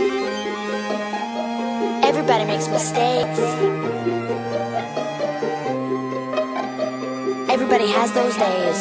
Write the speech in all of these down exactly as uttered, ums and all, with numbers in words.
Everybody makes mistakes. Everybody has those days.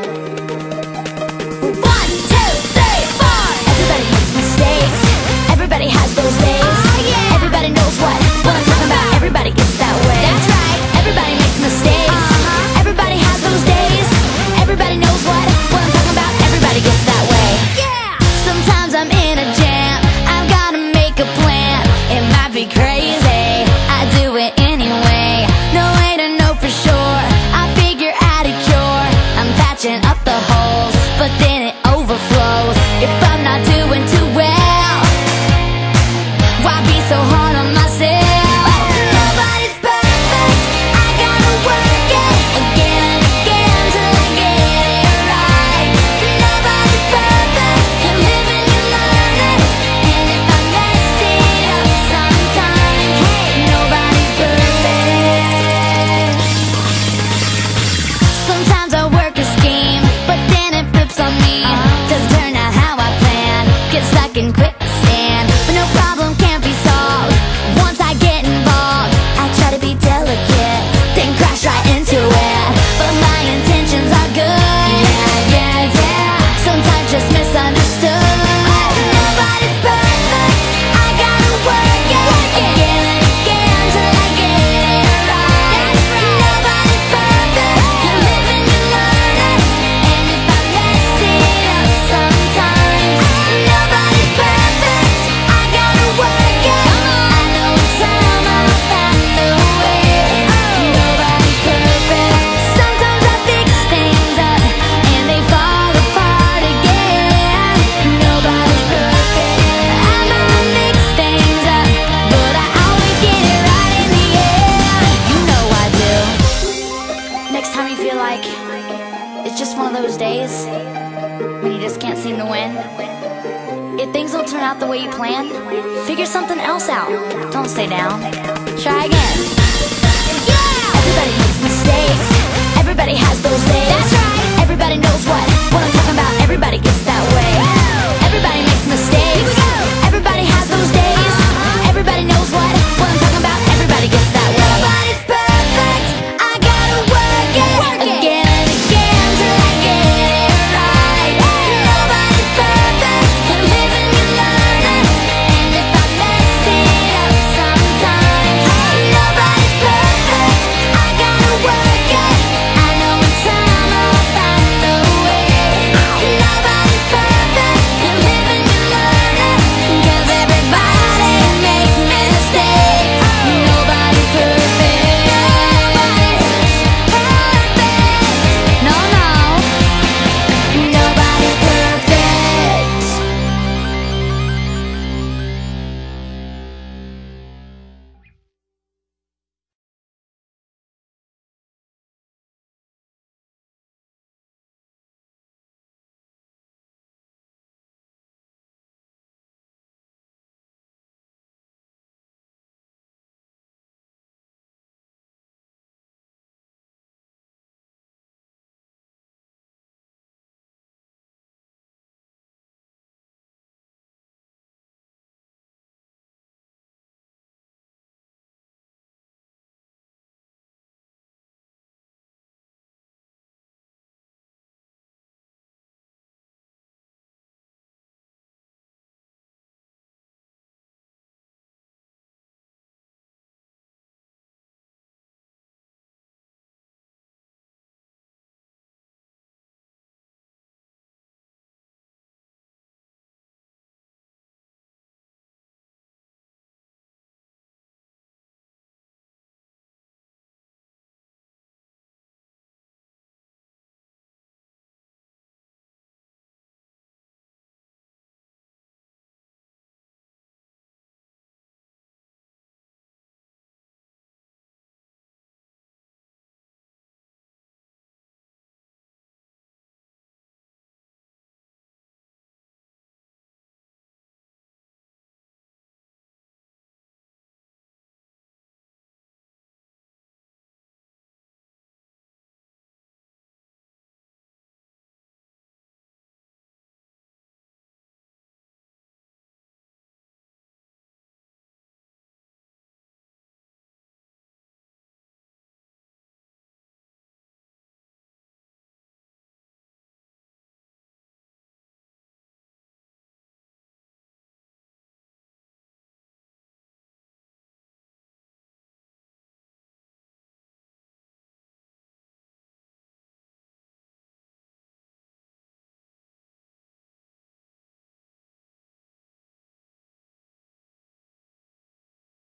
One, two, three, four. Everybody makes mistakes. Everybody has those days. Oh, yeah. Everybody knows what, what I'm talking about. Everybody gets that way. That's right. Everybody makes mistakes. Uh-huh. Everybody has those days. Everybody knows what, what I'm talking about. Everybody gets that way. Yeah. Sometimes I'm in a jam. I've gotta make a plan. It might be crazy, I do it anyway. No way to know for sure, I figure out a cure. I'm patching up the holes, but then it overflows. If I'm not doing too well, why be so hard on myself? Nobody's perfect, I gotta work it again and again till I get it right. Nobody's perfect, you live and you learn it. And if I mess it up sometime, hey, nobody's perfect. Sometimes I work a scheme, but then it flips on me. Doesn't turn out how I plan, get stuck in quicksand. But no problem can't be solved once I get involved. I try to be delicate, then crash right into it. But my intentions are good, yeah, yeah, yeah. Sometimes just misunderstood. Nobody's perfect, I gotta work it again and again till I get it right. Nobody's perfect, you live and you learn it. And if I mess it up sometimes, nobody's perfect, I gotta work it. I know time I'll find the way. Nobody's perfect. Sometimes I fix things up and they fall apart again. Nobody's perfect. I might mix things up, but I always get it right in the end. You know I do. Next time you feel like it's just one of those days when you just can't seem to win, if things don't turn out the way you planned, figure something else out. Don't stay down. Try again. Yeah! Everybody makes mistakes. Everybody has those days. That's right. Everybody knows what, what I'm talking about. Everybody gets that way.